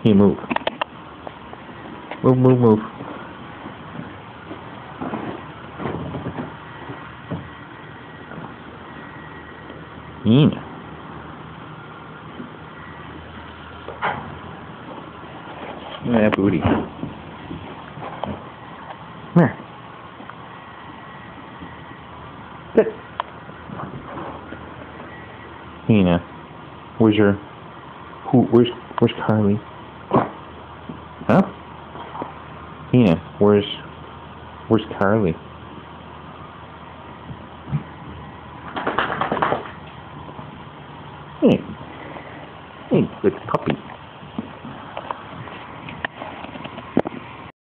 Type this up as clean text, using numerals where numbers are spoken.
Here, move. Move, move, move. Nina. Look at that booty. Come here. Sit. Nina, where's Carly? Huh? Nina, where's Carly? Hey, good puppy.